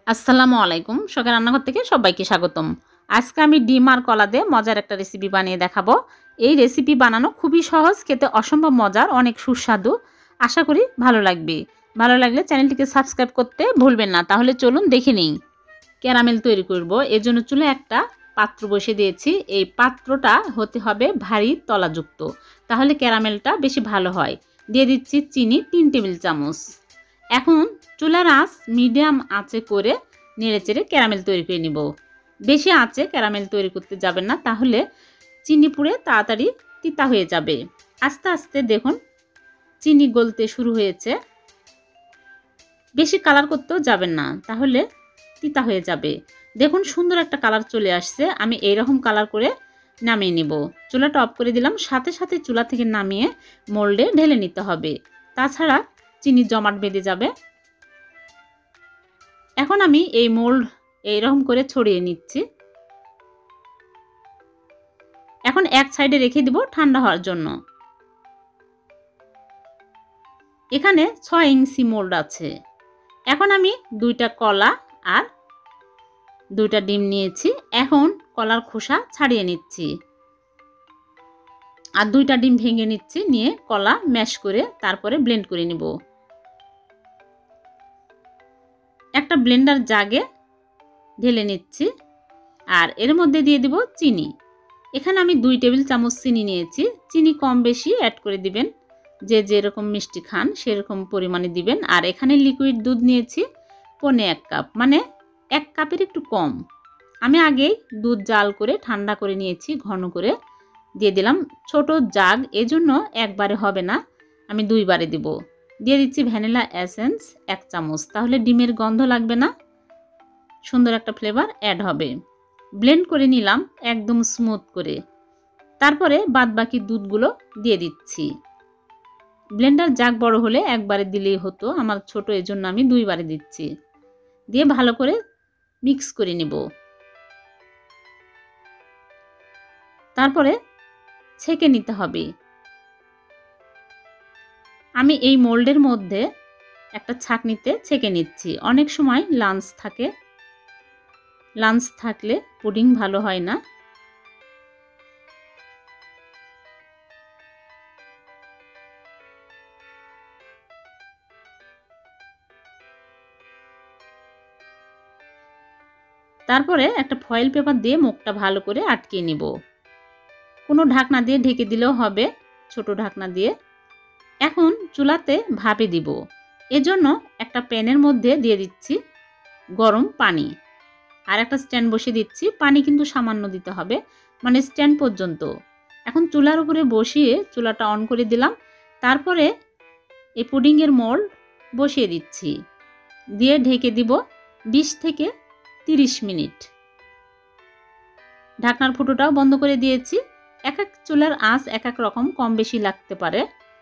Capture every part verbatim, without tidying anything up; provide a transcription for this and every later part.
আসসালামু আলাইকুম। শখের রান্নাঘর থেকে সবাইকে স্বাগতম। আজকে আমি ডিম আর কলা দিয়ে মজার একটা রেসিপি বানিয়ে দেখাবো। এই রেসিপি বানানো খুবই সহজ, খেতে অসম্ভব মজার, অনেক সুস্বাদু। আশা করি ভালো লাগবে। ভালো লাগলে চ্যানেলটিকে সাবস্ক্রাইব করতে ভুলবেন না। তাহলে চলুন দেখে নিই। ক্যারামেল তৈরি করব। এর জন্য চুলায় একটা পাত্র বসে দিয়েছি। এই পাত্রটা হতে হবে ভারী তলাযুক্ত, তাহলে ক্যারামেলটা বেশি ভালো হয়। দিয়ে দিচ্ছি চিনি তিন টেবিল চামচ। এখন চুলার আঁচ মিডিয়াম আঁচে করে নেড়েচেড়ে ক্যারামেল তৈরি করে নিব। বেশি আঁচে ক্যারামেল তৈরি করতে যাবেন না, তাহলে চিনি পুড়ে তাড়াতাড়ি তিতা হয়ে যাবে। আস্তে আস্তে দেখুন চিনি গলতে শুরু হয়েছে। বেশি কালার করতেও যাবেন না, তাহলে তিতা হয়ে যাবে। দেখুন সুন্দর একটা কালার চলে আসছে। আমি এইরকম কালার করে নামিয়ে নিব। চুলাটা অফ করে দিলাম। সাথে সাথে চুলা থেকে নামিয়ে মোল্ডে ঢেলে নিতে হবে, তাছাড়া চিনি জমাট বেঁধে যাবে। এখন আমি এই মোল্ড এইরকম করে ছড়িয়ে নিচ্ছি। এখন এক সাইডে রেখে দিব ঠান্ডা হওয়ার জন্য। এখানে ছয় ইঞ্চি মোল্ড আছে। এখন আমি দুইটা কলা আর দুইটা ডিম নিয়েছি। এখন কলার খোসা ছাড়িয়ে নিচ্ছি আর দুইটা ডিম ভেঙে নিচ্ছি। নিয়ে কলা ম্যাশ করে তারপরে ব্লেন্ড করে নিব। একটা ব্লেন্ডার জাগে ঢেলে নিচ্ছি আর এর মধ্যে দিয়ে দিব চিনি। এখানে আমি দুই টেবিল চামচ চিনি নিয়েছি। চিনি কম বেশি অ্যাড করে দিবেন, যে যেরকম মিষ্টি খান সেরকম পরিমাণে দিবেন। আর এখানে লিকুইড দুধ নিয়েছি পৌনে এক কাপ, মানে এক কাপের একটু কম। আমি আগেই দুধ জাল করে ঠান্ডা করে নিয়েছি, ঘন করে দিয়ে দিলাম। ছোট জাগ, এজন্য একবারে হবে না, আমি দুইবারে দিব। দিয়ে দিচ্ছি ভ্যানিলা এসেন্স এক চামচ, তাহলে ডিমের গন্ধ লাগবে না, সুন্দর একটা ফ্লেভার অ্যাড হবে। ব্লেন্ড করে নিলাম একদম স্মুথ করে। তারপরে বাদ বাকি দুধগুলো দিয়ে দিচ্ছি। ব্লেন্ডার জাগ বড় হলে একবারে দিলেই হতো, আমার ছোট, এজন্য আমি দুইবারে দিচ্ছি। দিয়ে ভালো করে মিক্স করে নেব। তারপরে ছেঁকে নিতে হবে। আমি এই মোল্ডের মধ্যে একটা ছাঁকনিতে ছেঁকে নিচ্ছি। অনেক সময় লাঞ্চ থাকে, লাঞ্চ থাকলে পুডিং ভালো হয় না। তারপরে একটা ফয়েল পেপার দিয়ে মুখটা ভালো করে আটকে নিব। কোনো ঢাকনা দিয়ে ঢেকে দিলেও হবে, ছোট ঢাকনা দিয়ে। এখন চুলাতে ভাপে দিব। এজন্য একটা প্যানের মধ্যে দিয়ে দিচ্ছি গরম পানি আর একটা স্ট্যান্ড বসিয়ে দিচ্ছি। পানি কিন্তু সামান্য দিতে হবে, মানে স্ট্যান্ড পর্যন্ত। এখন চুলার উপরে বসিয়ে চুলাটা অন করে দিলাম। তারপরে এই পুডিংয়ের মোল্ড বসিয়ে দিচ্ছি, দিয়ে ঢেকে দিব বিশ থেকে তিরিশ মিনিট। ঢাকনার ফুটোটাও বন্ধ করে দিয়েছি। এক এক চুলার আঁচ এক এক রকম, কম বেশি লাগতে পারে।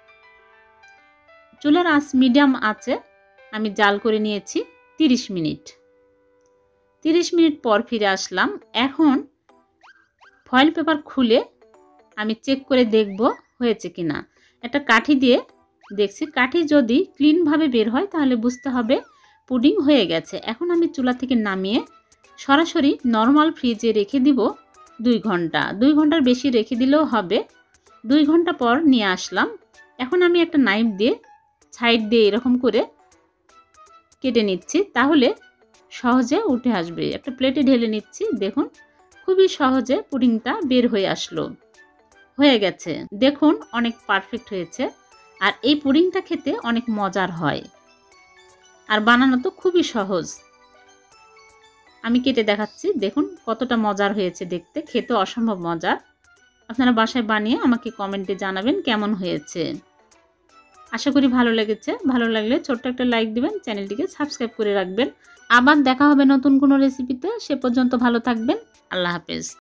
চুলার আঁচ মিডিয়াম আঁচে আমি জাল করে নিয়েছি তিরিশ মিনিট। তিরিশ মিনিট পর ফিরে আসলাম। এখন ফয়েল পেপার খুলে আমি চেক করে দেখব হয়েছে কিনা। একটা কাঠি দিয়ে দেখছি, কাঠি যদি ক্লিনভাবে বের হয় তাহলে বুঝতে হবে পুডিং হয়ে গেছে। এখন আমি চুলা থেকে নামিয়ে সরাসরি নর্মাল ফ্রিজে রেখে দিব দুই ঘন্টা। দুই ঘন্টার বেশি রেখে দিলেও হবে। দুই ঘন্টা পর নিয়ে আসলাম। এখন আমি একটা নাইফ দিয়ে সাইড দিয়ে এরকম করে কেটে নিচ্ছি, তাহলে সহজে উঠে আসবে। একটা প্লেটে ঢেলে নিচ্ছি। দেখুন খুবই সহজে পুডিংটা বের হয়ে আসলো। হয়ে গেছে, দেখুন অনেক পারফেক্ট হয়েছে। আর এই পুডিংটা খেতে অনেক মজার হয় আর বানানো তো খুবই সহজ। আমি কেটে দেখাচ্ছি, দেখুন কতটা মজার হয়েছে দেখতে, খেতে অসম্ভব মজার। আপনারা বাসায় বানিয়ে আমাকে কমেন্টে জানাবেন কেমন হয়েছে। আশা করি ভালো লেগেছে। ভালো লাগলে ছোট্ট একটা লাইক দিবেন, চ্যানেলটিকে সাবস্ক্রাইব করে রাখবেন। আবার দেখা হবে নতুন কোনো রেসিপিতে। সে পর্যন্ত ভালো থাকবেন। আল্লাহ হাফেজ।